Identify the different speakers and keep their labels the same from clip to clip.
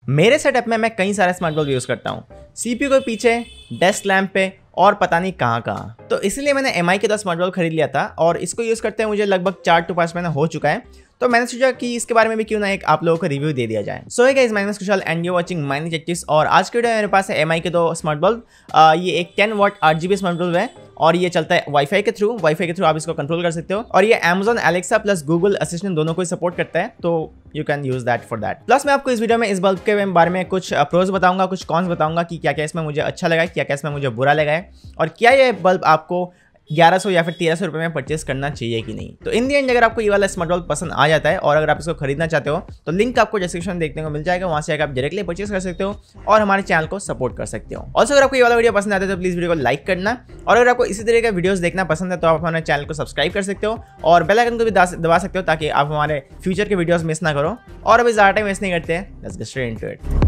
Speaker 1: मेरे सेटअप में मैं कई सारे स्मार्ट बल्ब यूज़ करता हूँ, CPU के पीछे, डेस्क लैंप पे और पता नहीं कहाँ कहाँ। तो इसीलिए मैंने MI के 10 स्मार्ट बल्ब खरीद लिया था और इसको यूज़ करते हैं मुझे लगभग 4 to 5 महीना हो चुका है। तो मैंने सोचा कि इसके बारे में भी क्यों ना एक आप लोगों को रिव्यू दे दिया जाए। So hey guys, my name is Kushal and you watching mining tactics. और आज के वीडियो में मेरे पास है MI के 2 स्मार्ट बल्ब। ये एक 10 वाट 8GB स्मार्ट बल्ब है और ये चलता है वाईफाई के थ्रू आप इसको कंट्रोल कर सकते हो। और ये Amazon Alexa plus Google assistant दोनों को सपोर्ट करता है, तो you can use that for that. Plus मैं आपको इस वीडियो में इस बल्ब के बारे में कुछ प्रोज बताऊंगा, कुछ कॉन्स बताऊंगा कि क्या क्या इसमें मुझे अच्छा लगा है, क्या क्या इसमें मुझे बुरा लगा है और क्या ये बल्ब आपको 1100 या फिर 1300 रुपये में परचेस करना चाहिए कि नहीं। तो इन दी एंड अगर आपको ये वाला स्मार्ट बल्ब पसंद आ जाता है और अगर आप इसको खरीदना चाहते हो तो लिंक आपको डिस्क्रिप्शन में देखने को मिल जाएगा, वहां से आकर आप डायरेक्टली परचेस कर सकते हो और हमारे चैनल को सपोर्ट कर सकते हो। ऑल्सो अगर आपको ये वाला वीडियो पसंद आता है तो प्लीज वीडियो को लाइक करना और अगर आपको इसी तरह के वीडियोस देखना पसंद है तो आप हमारे चैनल को सब्सक्राइब कर सकते हो और बेल आइकन को भी दबा सकते हो ताकि आप हमारे फ्यूचर के वीडियोस मिस ना करो। और अभी ज़्यादा टाइम वेस्ट नहीं करते हैं, let's get straight into it.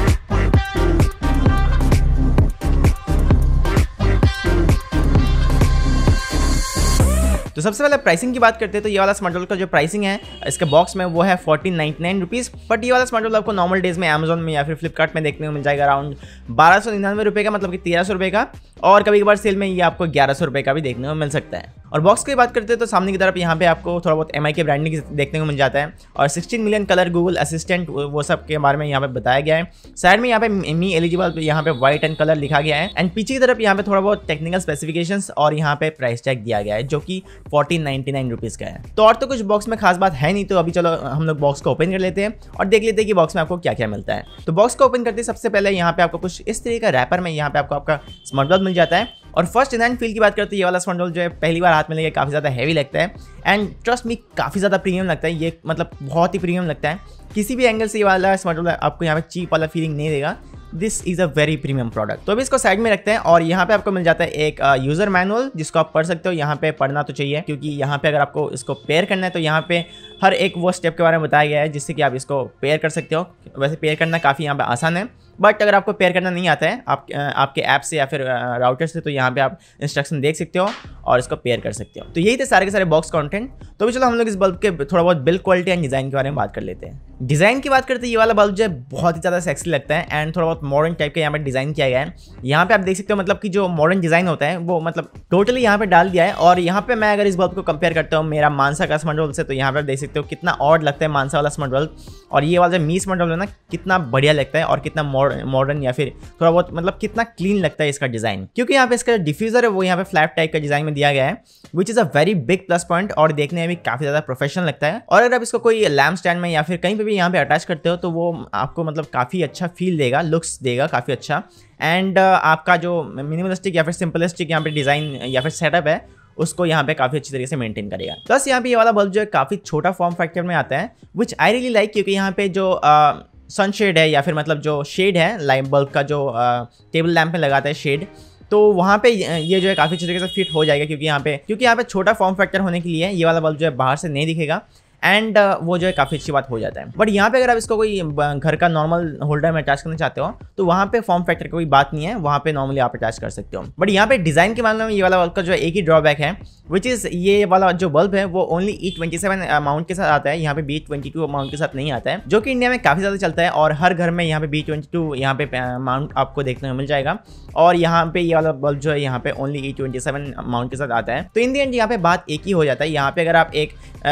Speaker 1: तो सबसे पहले प्राइसिंग की बात करते हैं तो ये वाला स्मार्ट बल्ब का जो प्राइसिंग है इसके बॉक्स में वो है 1499 रुपीज़। बट ये वाला स्मार्ट बल्ब आपको नॉर्मल डेज में अमेजोन में या फिर फ्लिपकार्ट में देखने को मिल जाएगा अराउंड 1299 रुपये का, मतलब कि 1300 रुपये का। और कभी कभार सेल में ये आपको 1100 रुपये का भी देखने को मिल सकता है। और बॉक्स की बात करते हैं तो सामने की तरफ यहाँ पे आपको थोड़ा बहुत MI के ब्रांडिंग देखने को मिल जाता है और 16 मिलियन कलर गूगल असिस्टेंट वो सब के बारे में यहाँ पे बताया गया है। साइड में यहाँ पे मी एलिजिबल यहाँ पे व्हाइट एंड कलर लिखा गया है एंड पीछे की तरफ यहाँ पे थोड़ा बहुत टेक्निकल स्पेसिफिकेशंस और यहाँ पे प्राइस टैग दिया गया है जो कि 1499 रुपीज़ का है। तो और तो कुछ बॉक्स में खास बात है नहीं, तो अभी चलो हम लोग बॉक्स को ओपन कर लेते हैं और देख लेते हैं कि बॉक्स में आपको क्या क्या मिलता है। तो बॉक्स को ओपन करते सबसे पहले यहाँ पे आपको कुछ इस तरह का रैपर में यहाँ पे आपको आपका स्मार्ट बल्ब मिल जाता है। और फर्स्ट इन हैंड फील की बात करते हैं ये वाला स्मार्ट बल्ब जो है पहली बार हाथ में लेके काफ़ी ज़्यादा हैवी लगता है एंड ट्रस्ट मी काफ़ी ज़्यादा प्रीमियम लगता है। ये मतलब बहुत ही प्रीमियम लगता है, किसी भी एंगल से ये वाला स्मार्ट बल्ब आपको यहाँ पे चीप वाला फीलिंग नहीं देगा। This is a very premium product. तो अभी इसको साइड में रखते हैं और यहाँ पे आपको मिल जाता है एक यूज़र मैनुअल जिसको आप पढ़ सकते हो। यहाँ पे पढ़ना तो चाहिए क्योंकि यहाँ पे अगर आपको इसको पेयर करना है तो यहाँ पे हर एक वो स्टेप के बारे में बताया गया है जिससे कि आप इसको पेयर कर सकते हो। वैसे पेयर करना काफ़ी यहाँ पे आसान है, बट अगर आपको पेयर करना नहीं आता है आपके ऐप से या फिर राउटर से तो यहाँ पे आप इंस्ट्रक्शन देख सकते हो और इसको पेयर कर सकते हो। तो यही थे सारे के सारे बॉक्स कंटेंट। तो भी चलो हम लोग इस बल्ब के थोड़ा बहुत बिल्ड क्वालिटी एंड डिज़ाइन के बारे में बात कर लेते हैं। डिज़ाइन की बात करते हैं ये वाला बल्ब जो है बहुत ही ज़्यादा सेक्सी लगता है एंड थोड़ा बहुत मॉडर्न टाइप का यहाँ पे डिज़ाइन किया गया है। यहाँ पे आप देख सकते हो मतलब कि जो मॉडर्न डिज़ाइन होता है वो मतलब टोटली यहाँ पे डाल दिया है। और यहाँ पे मैं अगर इस बल्ब को कंपेयर करता हूँ मेरा मानसा का स्मार्ट बल्ब से तो यहाँ पे आप देख सकते हो कितना ऑड लगता है मानसा वाला स्मार्ट बल्ब और ये वाला मी स्मार्ट बल्ब है ना कितना बढ़िया लगता है और कितना मॉडर्न या फिर थोड़ा बहुत मतलब कितना क्लीन लगता है इसका डिज़ाइन। क्योंकि यहाँ पे इसका डिफ्यूज़र है वो यहाँ पे फ्लैट टाइप का डिज़ाइन में दिया गया है which is a very big plus point और देखने में भी काफ़ी ज़्यादा प्रोफेशनल लगता है। और अगर आप इसको कोई लैम्प स्टैंड में या फिर कहीं पे भी यहाँ पे अटैच करते हो तो वो आपको मतलब काफ़ी अच्छा फील देगा, लुक्स देगा काफ़ी अच्छा। एंड आपका जो मिनिमलिस्टिक या फिर सिंपलिस्टिक यहाँ पे डिज़ाइन या फिर सेटअप है उसको यहाँ पे काफ़ी अच्छी तरीके से मेंटेन करेगा। प्लस यहाँ पे ये वाला बल्ब जो है काफ़ी छोटा फॉर्म फैक्टर में आता है विच आई रियली लाइक, क्योंकि यहाँ पे जो सनशेड है या फिर मतलब जो शेड है लाइट बल्ब का जो टेबल लैंप में लगाता है शेड, तो वहाँ पे ये जो है काफ़ी अच्छी तरीके से फिट हो जाएगा क्योंकि यहाँ पे छोटा फॉर्म फैक्टर होने के लिए ये वाला बल्ब जो है बाहर से नहीं दिखेगा एंड वो जो है काफ़ी अच्छी बात हो जाता है। बट यहाँ पे अगर आप इसको कोई घर का नॉर्मल होल्डर में अटैच करना चाहते हो तो वहाँ पे फॉर्म फैक्टर की कोई बात नहीं है, वहाँ पे नॉर्मली आप अटैच कर सकते हो। बट यहाँ पे डिज़ाइन के मामले में ये वाला बल्ब का जो है एक ही ड्रॉबैक है विच इज़ ये वाला जो बल्ब है वो ओनली E27 माउंट के साथ आता है, यहाँ पे B22 माउंट के साथ नहीं आता है, जो कि इंडिया में काफ़ी ज़्यादा चलता है और हर घर में यहाँ पे B22 यहाँ पे माउंट आपको देखने को मिल जाएगा। और यहाँ पे ये वाला बल्ब जो है यहाँ पे ओनली E27 माउंट के साथ आता है। तो इन दी एंड यहाँ पे बात एक ही हो जाता है। यहाँ पे अगर आप एक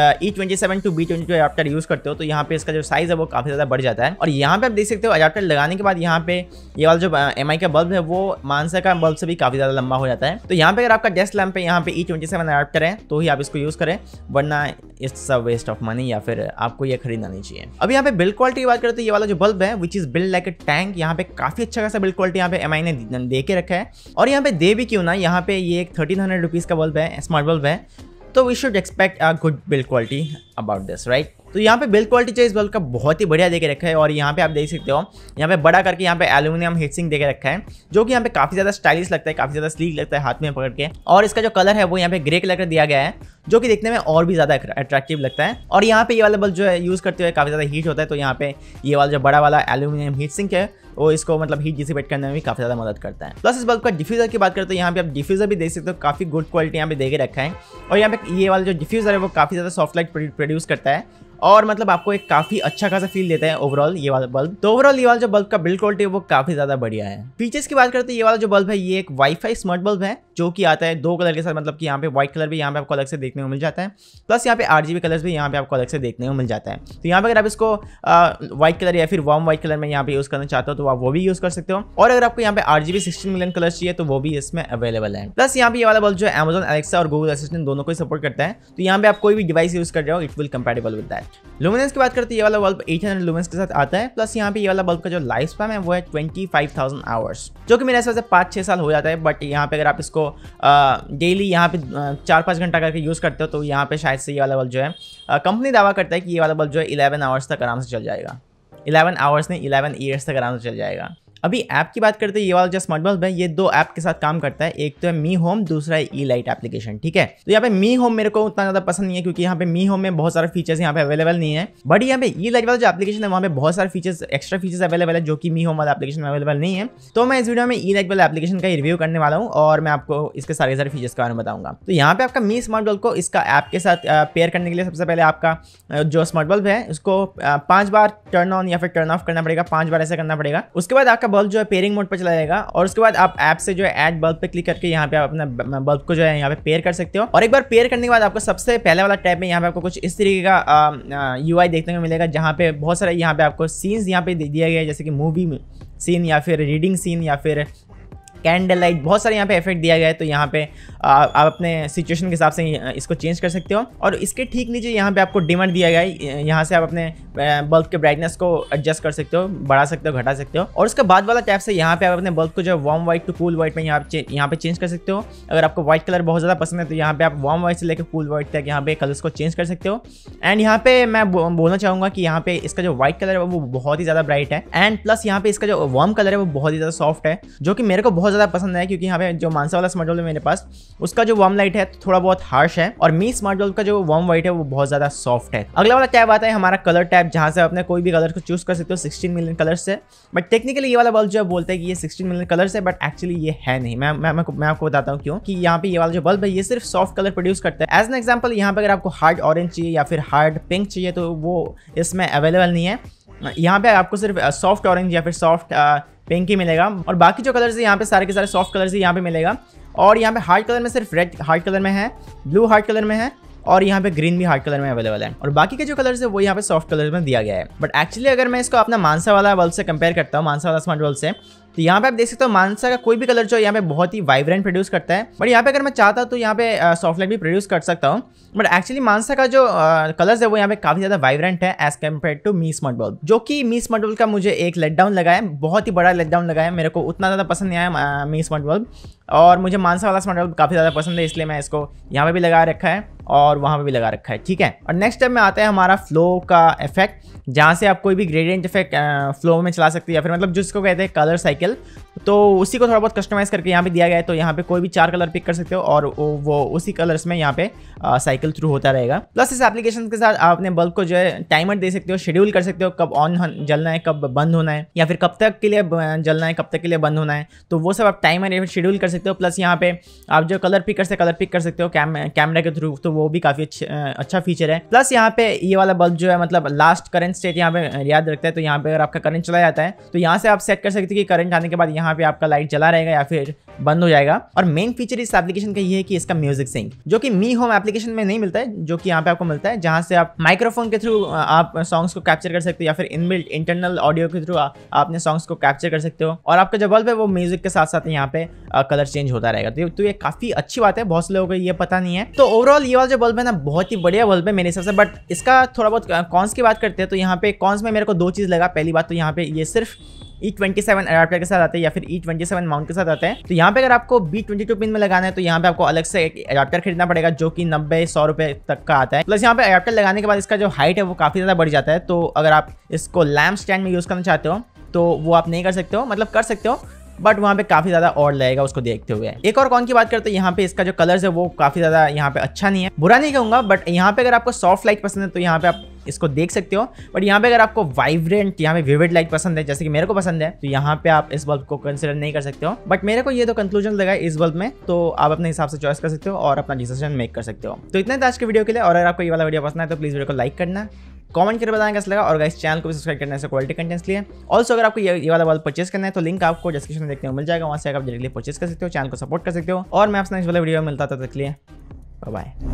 Speaker 1: E27 to B22 adapter use करते हो तो यहाँ पे इसका जो साइज़ है वो काफ़ी ज़्यादा बढ़ जाता है। और यहाँ पे आप देख सकते हो अडाप्टर लगाने के बाद यहाँ पे ये वाला जो MI का बल्ब है वो मानसा का बल्ब से भी काफ़ी ज़्यादा लंबा हो जाता है। तो यहाँ पे अगर आपका डेस्क लैंप पे यहाँ पे E27 अडाप्टर है तो ही आप इसको यूज़ करें, वरना it's a waste of money या फिर आपको ये खरीदना नहीं चाहिए। अब यहाँ पे बिल्ड क्वालिटी की बात करें तो ये वाला जो बल्ब है which is build like a tank, यहाँ पे काफ़ी अच्छा खासा बिल्ड क्वालिटी यहाँ पे MI ने दे के रखा है। और यहाँ पे दे भी क्यों ना, यहाँ पे ये एक 1300 रुपीज़ का बल्ब है, स्मार्ट बल्ब है, तो we should expect a good build quality about this, right. तो यहाँ पे बिल्ड क्वालिटी जो इस बल्ब का बहुत ही बढ़िया देके रखा है। और यहाँ पे आप देख सकते हो यहाँ पे बड़ा करके यहाँ पे एल्यूमिनियम हीटसिंक देके रखा है जो कि यहाँ पे काफ़ी ज़्यादा स्टाइलिश लगता है, काफ़ी ज़्यादा स्लीक लगता है हाथ में पकड़ के। और इसका जो कलर है वो यहाँ पे ग्रे कलर का दिया गया है जो कि देखने में और भी ज़्यादा अट्रैक्टिव लगता है। और यहाँ पे ये वाला बल्ब जो है यूज़ करते हुए काफ़ी ज़्यादा हीट होता है, तो यहाँ पे ये वाला जो बड़ा वाला एल्यूमिनियम हीटसिंक है वो इसको मतलब हीट डिसिपेट करने में भी काफ़ी ज़्यादा मदद करता है। प्लस इस बल्ब का डिफ्यूज़र की बात करते हैं, यहाँ पे आप डिफ्यूज़र भी देख सकते हो, काफ़ी गुड क्वालिटी यहाँ पे दे के रखा है। और यहाँ पे ये वाला जो डिफ्यूज़र है वो काफ़ी ज़्यादा सॉफ्ट लाइट प्रोड्यूस करता है और मतलब आपको एक काफी अच्छा खासा फील देता है ओवरऑल ये वाला बल्ब। तो ओवरऑल ये वाला जो बल्ब का बिल्ड क्वालिटी है वो काफी ज्यादा बढ़िया है। फीचर्स की बात करते हैं, ये वाला जो बल्ब है ये एक वाईफाई स्मार्ट बल्ब है जो कि आता है 2 कलर के साथ, मतलब कि यहाँ पे व्हाइट कलर भी यहाँ पे आपको अलग से देखने को मिल जाता है, प्लस यहाँ पे RGB कलर्स भी यहाँ पे आपको अलग से देखने को मिल जाता है। तो यहाँ पे अगर आप इसको व्हाइट कलर या फिर वार्म व्हाइट कलर में यहाँ पे यूज करना चाहते हो तो आप वो भी यूज कर सकते हो, और अगर आपको यहाँ पे RGB 16 मिलियन कलर्स चाहिए तो वो भी इसमें अवेलेबल है। प्लस यहाँ पे ये वाला बल्ब जो है Amazon Alexa और Google Assistant दोनों को सपोर्ट करता है, तो यहाँ पे आप कोई भी डिवाइस यूज कर रहे हो it will compatible with that. Luminance की बात करते हैं, ये वाला बल्ब 800 लुमेंस के साथ आता है, प्लस यहाँ पे ये वाला बल्ब का जो लाइफ स्पैन है वो है 25,000 आवर्स, जो कि मेरे हिसाब से 5-6 साल हो जाता है। बट यहाँ पे अगर आप इसको डेली यहाँ पे 4-5 घंटा करके यूज़ करते हो तो यहाँ पे शायद से ये वाला बल्ब जो है कंपनी दावा करता है कि ये वाला बल्ब जो है 11 आवर्स तक आराम से चल जाएगा। 11 आवर्स नहीं, 11 ईयर्स तक आराम से चल जाएगा। अभी ऐप की बात करते हैं, ये वाला जो स्मार्ट बल्ब है ये 2 ऐप के साथ काम करता है, एक तो है मी होम, दूसरा है E-Light एप्लीकेशन, ठीक है। तो यहाँ पे मी होम मेरे को उतना ज़्यादा पसंद नहीं है क्योंकि यहाँ पे मी होम में बहुत सारे फीचर्स यहाँ पे अवेलेबल नहीं है, बट यहाँ पे E-Light वाला जो एप्लीकेशन है वहाँ पे बहुत सारे फीचर्स, एक्स्ट्रा फीचर्स अवेलेबल है जो कि मी होम वाला एप्लीकेशन में अवेलेबल नहीं है। तो मैं इस वीडियो में E-Light वाला एप्लीकेशन का रिव्यू करने वाला हूँ और मैं आपको इसके सारे फीचर्स के बारे में बताऊंगा। तो यहाँ पे आपका मी स्मार्ट बल्ब को इसका ऐप के साथ पेयर करने के लिए सबसे पहले आपका जो स्मार्ट बल्ब है उसको 5 बार टर्न ऑन या फिर टर्न ऑफ करना पड़ेगा, 5 बार ऐसे करना पड़ेगा। उसके बाद आपका बल्ब जो है पेयरिंग मोड चला जाएगा और उसके बाद आप ऐप से जो है ऐड बल्ब पे क्लिक करके यहाँ पे आप अपना बल्ब को जो है यहाँ पे पेयर कर सकते हो। और एक बार पेयर करने के बाद आपको सबसे पहले वाला टैब में यहाँ पे आपको कुछ इस तरीके का UI देखने को मिलेगा, जहाँ पे बहुत सारे यहाँ पे आपको सीन्स यहाँ पे दिया गया है, जैसे कि मूवी सीन या फिर रीडिंग सीन या फिर कैंडल लाइट, बहुत सारे यहाँ पे इफेक्ट दिया गया है। तो यहाँ पे आप अपने सिचुएशन के हिसाब से इसको चेंज कर सकते हो। और इसके ठीक नीचे यहाँ पे आपको डिमर दिया गया है, यहाँ से आप अपने बल्ब के ब्राइटनेस को एडजस्ट कर सकते हो, बढ़ा सकते हो, घटा सकते हो। और उसके बाद वाला टैब से यहाँ पे आप अपने बल्ब को जो warm white to cool white में यहाँ पे चेंज कर सकते हो। अगर आपको व्हाइट कलर बहुत ज़्यादा पसंद है तो यहाँ पे आप वार्म व्हाइट से लेकर कूल व्हाइट तक यहाँ पे कलर्स को चेंज कर सकते हो। एंड यहाँ पे मैं बोलना चाहूँगा कि यहाँ पे इसका जो व्हाइट कलर है वो बहुत ही ज़्यादा ब्राइट है, एंड प्लस यहाँ पे इसका जो वार्म कलर है वो बहुत ही ज़्यादा सॉफ्ट है, जो कि मेरे को बहुत ज़्यादा पसंद है क्योंकि यहाँ पे जो मानसा वाला स्मार्ट बल्ब है मेरे पास उसका जो वार्म लाइट है थोड़ा बहुत हार्श है, और मी स्मार्ट बल्ब का जो वार्म व्हाइट है वो बहुत ज्यादा सॉफ्ट है। अगला वाला टैब आता है हमारा कलर टैब, जहां से अपने कोई भी कलर को चूज कर सकते हो 16 मिलियन कलर से। बट टेक्निकली ये वाला बल्ब जो बोलते हैं कि ये 16 मिलियन कलर है, बट एक्चुअली ये है नहीं। मैं आपको बताता हूँ क्यों, कि यहाँ पे ये वाला जो बल्ब है ये सिर्फ सॉफ्ट कलर प्रोड्यूस करता है। एज एन एग्जाम्पल यहाँ पे अगर आपको हार्ड ऑरेंज चाहिए या फिर हार्ड पिंक चाहिए तो वो इसमें अवेलेबल नहीं है। यहाँ पे आपको सिर्फ सॉफ्ट ऑरेंज या फिर सॉफ्ट पिंक ही मिलेगा, और बाकी जो कलर्स है यहाँ पे सारे के सारे सॉफ्ट कलर्स ही यहाँ पे मिलेगा। और यहाँ पे हार्ड कलर में सिर्फ रेड हार्ड कलर में है, ब्लू हार्ड कलर में है, और यहाँ पे ग्रीन भी हार्ड कलर में अवेलेबल है, और बाकी के जो कलर्स है वो यहाँ पे सॉफ्ट कलर में दिया गया है। बट एक्चुअली अगर मैं इसको अपना मानसा वाला बल्ब से कंपेयर करता हूँ, मानसा वाला स्मार्ट बल्ब से, तो यहाँ पे आप देख सकते हो मानसा का कोई भी कलर जो यहाँ पे बहुत ही वाइब्रेंट प्रोड्यूस करता है। बट यहाँ पे अगर मैं चाहता हूँ तो यहाँ पे सॉफ्ट लाइट भी प्रोड्यूस कर सकता हूँ, बट एक्चुअली मानसा का जो कलर्स है वो यहाँ पे काफी ज्यादा वाइब्रेंट है as compare to Mi smart bulb, जो कि मी स्मार्ट बल्ब का मुझे एक लेट डाउन लगा है, बहुत ही बड़ा लेट डाउन लगा है। मेरे को उतना ज्यादा पसंद नहीं आया मी स्मार्ट बल्ब, और मुझे मानसा वाला स्मार्ट बल्ब काफी ज्यादा पसंद है, इसलिए मैं इसको यहाँ पे भी लगा रखा है और वहाँ पे भी लगा रखा है, ठीक है। और नेक्स्ट स्टेप में आता है हमारा फ्लो का इफेक्ट, जहाँ से आप कोई भी ग्रेडियंट इफेक्ट फ्लो में चला सकते हैं, या फिर मतलब जिसको कहते हैं कलर साइकिल, तो उसी को थोड़ा बहुत कस्टमाइज करके यहाँ पे दिया गया है। तो यहाँ पे कोई भी 4 कलर पिक कर सकते हो और वो उसी कलर्स में यहाँ पे साइकिल थ्रू होता रहेगा। प्लस इस एप्लीकेशन के साथ आप अपने बल्ब को जो है टाइमर दे सकते हो, शेड्यूल कर सकते हो कब ऑन जलना है, कब बंद होना है, या फिर कब तक के लिए जलना है, कब तक के लिए बंद होना है, तो वो सब आप टाइमर या फिर शेड्यूल कर सकते हो। प्लस यहाँ पे आप जो कलर पिक कर सकते हो कैमरा के थ्रू, तो वो भी काफी अच्छा फीचर है। प्लस यहाँ पे ये वाला बल्ब जो है मतलब लास्ट करंट स्टेट यहाँ पे याद रखता है, तो यहाँ पे अगर आपका करंट चला जाता है तो यहाँ से आप सेट कर सकते हैं कि करंट आने के बाद यहाँ पे आपका लाइट जला रहेगा या फिर बंद हो जाएगा। और मेन फीचर इस एप्लीकेशन का ये है कि इसका म्यूजिक सिंक, जो कि मी होम एप्लीकेशन में नहीं मिलता है, जो कि यहाँ पे आपको मिलता है, जहाँ से आप माइक्रोफोन के थ्रू आप सॉन्ग्स को कैप्चर कर सकते हो, या फिर इनबिल्ट इंटरनल ऑडियो के थ्रू आप अपने सॉन्ग्स को कैप्चर कर सकते हो, और आपका जो बल्ब है वो म्यूजिक के साथ साथ यहाँ पे कलर चेंज होता रहेगा। तो ये काफी अच्छी बात है, बहुत से लोगों को ये पता नहीं है। तो ओवरऑल ये वाला जो बल्ब है ना बहुत ही बढ़िया बल्ब है मेरे हिसाब से। बट इसका थोड़ा बहुत कॉन्स की बात करते हैं, तो यहाँ पे कॉन्स में मेरे को 2 चीज़ लगा। पहली बात तो यहाँ पे ये सिर्फ E27 अडाप्टर के साथ आते हैं या फिर E27 माउंट के साथ आता है। तो यहाँ पे अगर आपको B22 पिन में लगाना है तो यहाँ पे आपको अलग से एक अडाप्टर खरीदना पड़ेगा, जो कि 90-100 रुपए तक का आता है। प्लस यहाँ पे अडाप्टर लगाने के बाद इसका जो हाइट है वो काफी ज्यादा बढ़ जाता है। तो अगर आप इसको लैम्प स्टैंड में यूज करना चाहते हो तो वो आप नहीं कर सकते हो, मतलब कर सकते हो बट वहाँ पे काफी ज्यादा और लगेगा उसको देखते हुए। एक और कौन की बात करते हैं, यहाँ पे इसका जो कलर्स है वो काफी ज्यादा यहाँ पे अच्छा नहीं है, बुरा नहीं कहूंगा, बट यहाँ पे अगर आपको सॉफ्ट लाइट पसंद है तो यहाँ पे आप इसको देख सकते हो। बट यहाँ पे अगर आपको वाइब्रेंट यहाँ पे विविड लाइट पसंद है, जैसे कि मेरे को पसंद है, तो यहाँ पे आप इस बल्ब को कंसिडर नहीं कर सकते हो। बट मेरे को ये तो कंक्लूजन लगा इस बल्ब में, तो आप अपने हिसाब से चॉइस कर सकते हो और अपना डिसीजन मेक कर सकते हो। तो इतना था आज के वीडियो के लिए, और अगर आपको ये वाला वीडियो पसंद है तो प्लीज वीडियो को लाइक करना, कमेंट करके बताना कैसा लगा, और गाइस चैनल को भी सब्सक्राइब करने से क्वालिटी कंटेंट्स लिए। ऑल्सो अगर आपको ये वाला बल्ब परचेस करना है तो लिंक आपको डिस्क्रिप्शन में देखने को मिल जाएगा, वहाँ से आप डायरेक्टली परचेस कर सकते हो, चैनल को सपोर्ट कर सकते हो। और मैं आपसे नेक्स्ट वाले वीडियो में मिलता था, तक के लिए बाय बाय।